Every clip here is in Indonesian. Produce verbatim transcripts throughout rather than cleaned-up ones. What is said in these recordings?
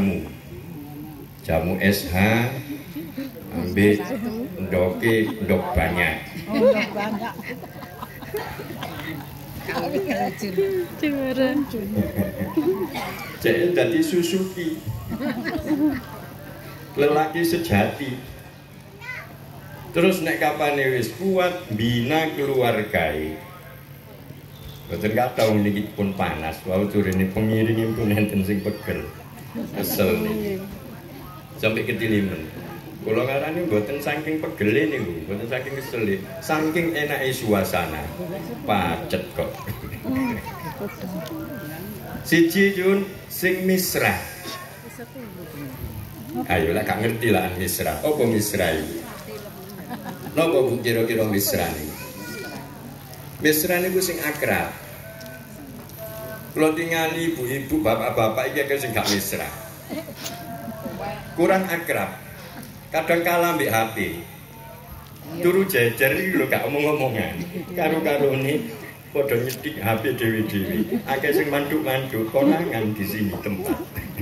jamu. Jamu S H ambil ndoke ndok banyak. Ndok banyak. Cemara. Cek dadi Suzuki. Lelaki sejati. Terus nek kapane wis kuat bina keluargae. Boten kathah niki pun panas, wau turine pengiring pun enten sing pegel. Kesel niki. Sampai ketilimen. Kula ngarani boten saking pegele niku, boten saking kesele, saking enake suasana. Pacet kok. Siji Jun sing misra. Ayo lah gak ngerti lah misra. Apa misra iki? Napa Bu kira-kira misra niku? Misra niku sing akrab. Kula tingali ibu-ibu, bapak-bapak iki akeh sing gak misra. Kurang akrab. Kadang kalah mbek H P. Turu jejer iki lho gak omong-omongan. Karo-karone padha nyetik H P dhewe-dhewe. Akeh sing manduk-manduk konangan di sini tempat.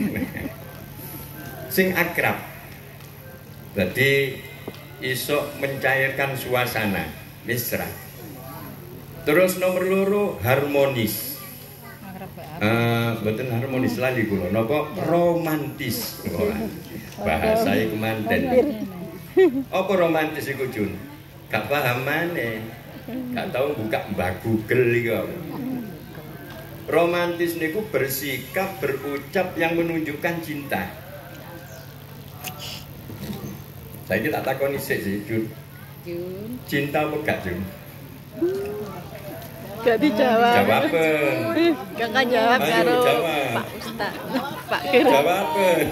Sing akrab. Berarti iso mencairkan suasana mesra. Terus nomor loro harmonis. Uh, betul harmonis lagi kula napa romantis. Bahasa iku manten. Apa romantis iku Jun? Gak paham maneh. Gak tahu buka Mbah Google iku. Romantis niku bersikap berucap yang menunjukkan cinta. Saya tak takoni sik sih Jun. Jun. Cinta apa gak Jun? Gak dijawab. Jawaban. Kakak jawab karo Pak Ustaz. Pak Kira. Jawaban.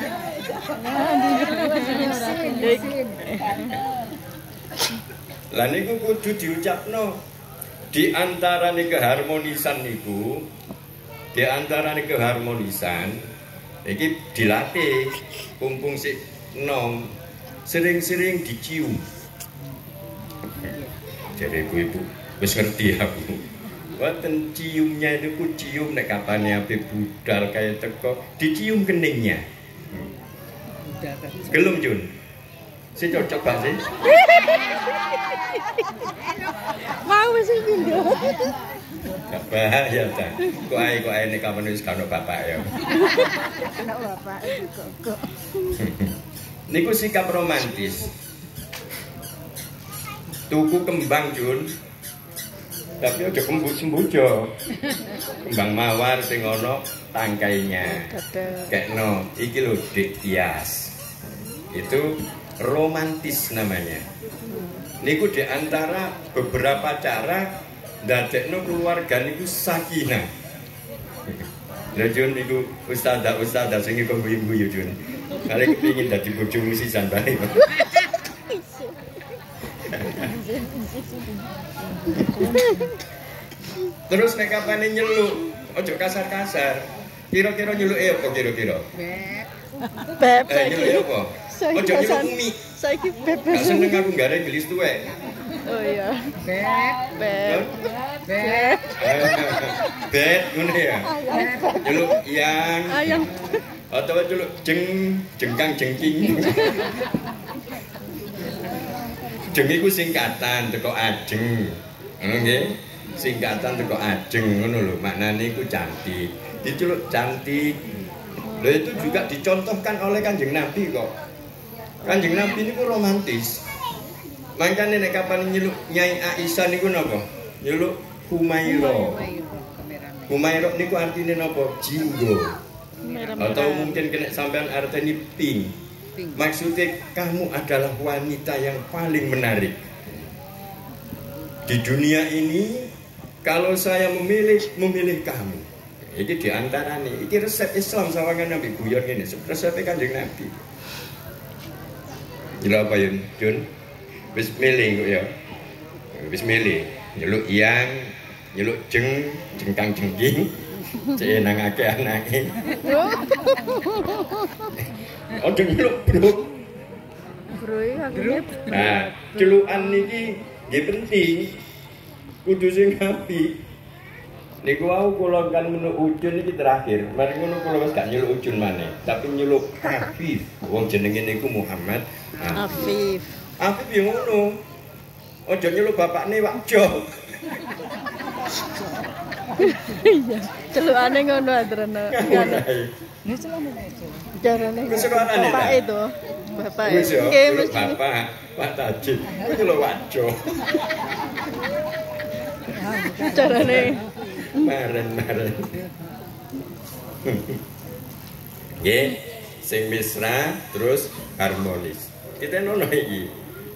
Lah niku kudu diucapno. Di antarane keharmonisan niku, di antarane keharmonisan iki dilatih kumpung sik nom, sering-sering dicium. Jadi ibu-ibu wis ngerti aku. Wonten ciumnya itu ku cium nek kapane ape budal kaya teko, dicium keningnya. Gelem Jun. Si cocok Pak sih. Mau sing pindho. Gak bahaya ta. Kok ae kok ae nek kapan wis karo bapak ya. Anak bapak kok. Niku sikap romantis. Tuku kembang Jun. Tapi aja kembus-sembujo. Kembang mawar sing ana tangkainya. Kekno iki lho Dik Tias. Itu romantis namanya. Niku di antara beberapa cara ndadekno keluarga niku sakinah. Lha Jun niku ustazah-ustazah sing iku guyu-guyu Jun. Kali kepengin dadi bojomu sisan bae. Terus nek kapane nyeluk, ojo kasar-kasar. Kira-kira nyeluke apa kira-kira? Beb. Beb. Eh nyeluke apa? Ojo nyeluk umi. Saiki beb. Gak seneng aku garek gelis tuwek. Oh iya. Beb. Beb. Beb. Beb ngono ya. Nyeluk yang Ayang. atau nyeluk jeng jengkang jengking. Jeng iku singkatan teko ajeng. Ngono nggih. Singkatan teko ajeng ngono lho. Maknane iku cantik. Diceluk cantik. Lha itu juga dicontohkan oleh Kanjeng Nabi kok. Kanjeng Nabi niku romantis. Mangkane nek kapan nyeluk Nyai Aisyah niku napa? Nyeluk Humaira. Humaira niku artine napa? Jinggo. Atau mungkin kena sampean artine pink. Maksudnya kamu adalah wanita yang paling menarik di dunia ini. Kalau saya memilih, memilih kamu. Ini diantara nih. Ini resep Islam sawangan Nabi guyon ini. Resep Kanjeng Nabi. Gila apa Yun? Jun? Wis milih kok ya. Wis milih. Nyeluk yang, nyeluk jeng, jengkang jengking. Cek nang akeh anake. Ojo nyeluk bro. Bro iki. Nah, celukan niki nggih penting. Kudu sing apik. Niku wau kula kan menu Ujun iki terakhir. Mari ngono kula wis gak nyeluk Ujun maneh, tapi nyeluk Afif. Wong jenenge niku Muhammad Afif. Afif yo ngono. Aja nyeluk bapakne Wakjo. Iya, celukane ngono adrana. Ini celana itu. Jarane. Kesukaane Bapak ta? itu. Bapak. Wis yo, Nggih, nyeluk mesti. bapak, Pak Tajid. Ku nyeluk Wakjo. Carane. Maren-maren. Nggih, sing mesra terus harmonis. Kita nono iki.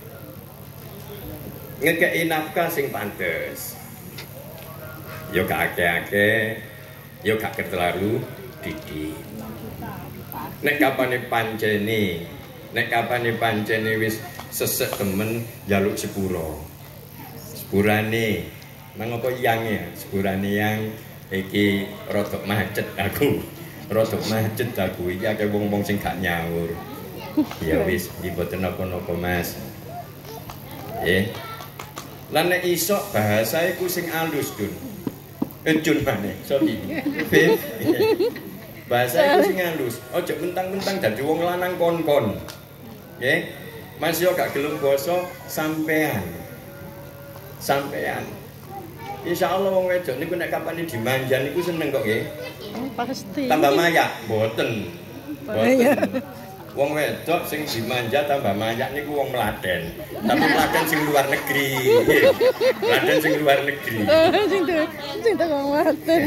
Ngekeki nafkah sing pantes. Yo gak akeh-akeh, yo gak terlalu didi. Nek kapane pancene, nek kapane pancene wis sesek temen njaluk sepuro. Sepurane nang apa yange, sepurane yang iki rodok macet aku. Rodok macet aku iki akeh wong-wong sing gak nyaur. Ya wis, iki boten napa-napa Mas. Nggih. Lan nek iso bahasa iku sing alus, Dun. Ejun maneh, sorry. Beb. Bahasa iku sing alus. Aja mentang-mentang dadi wong lanang kon-kon. Nggih. Mas yo gak gelem basa sampean. Sampean. Insyaallah wong wedok niku nek kapane dimanja niku seneng kok nggih. Pasti. Tambah mayak, boten. Boten. Wong wedok sing dimanja tambah mayak niku wong Mladen. Tapi Mladen sing luar negeri. Mladen sing luar negeri. Sing tuh, sing tuh wong Mladen.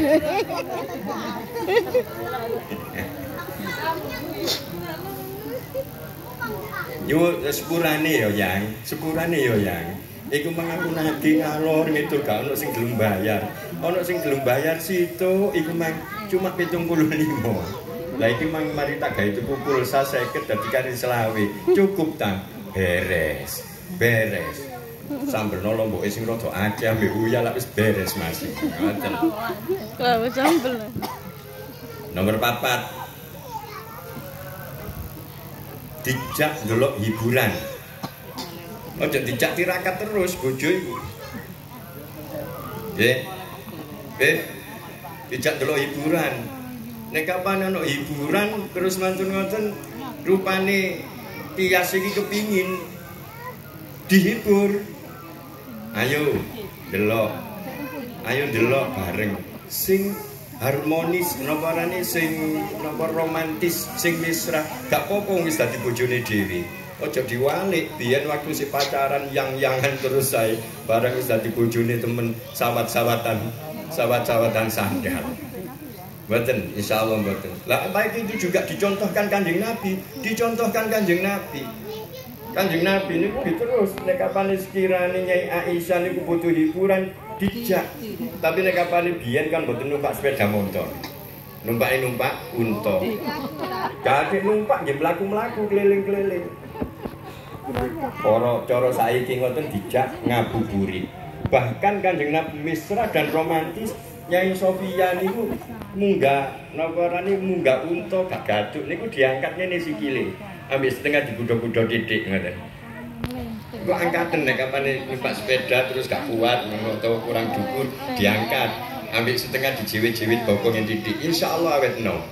Yo sepurane yo yang, sepurane yo yang. Iku mangaku nagi ngalor ngidul gak ono sing gelem bayar. Ono sing gelem bayar situ iku mang cuma pitung puluh lima. Lah iki mang mari tak gawe tuku pulsa seket dadi kari selawe. Cukup ta? Beres. Beres. Sambelno lomboke sing rada akeh ambek uyah lak wis beres Mas. Ngoten. Lah wis sambel. Nomor papat. Dijak ndelok hiburan. Ojo dijak tirakat terus bojo iku. Nggih. Nggih. Dijak ndelok hiburan. Nek kapan ana hiburan terus mantun ngoten rupane tias iki kepingin dihibur. Ayo delok. Ayo delok bareng sing harmonis napa rene sing napa romantis sing mesra. Gak apa-apa wis dadi bojone dhewe. Aja diwalik biyen waktu si pacaran yang-yangan terus sae bareng wis dadi bojone temen sawat-sawatan sawat-sawatan sandal. Mboten, insyaallah mboten. Lah baik itu juga dicontohkan Kanjeng Nabi, dicontohkan Kanjeng Nabi. Kanjeng Nabi niku terus nek kapane sekirane Nyai Aisyah niku butuh hiburan dijak. Tapi nek kapane biyen kan mboten numpak sepeda motor. Numpake numpak unta. Kakek numpak nggih mlaku-mlaku keliling-keliling. Para cara saiki ngoten dijak ngabuburit. Bahkan Kanjeng Nabi mesra dan romantis Nyai Sofia niku munggah napa rene munggah unta gak gaduk niku diangkat ngene sikile. Ambil setengah digudho-gudho titik ngoten. Kok angkaten nek kapane numpak sepeda terus gak kuat atau kurang dhuwur diangkat. Ambil setengah dijiwit-jiwit bokong titik. Insyaallah awet no.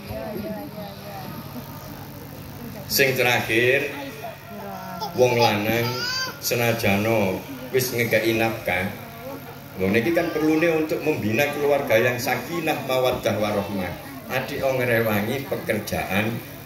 Sing terakhir wong lanang senajana wis ngekeki nafkah. Wong niki kan perlune untuk membina keluarga yang sakinah mawaddah warahmah. Adik ngrewangi pekerjaan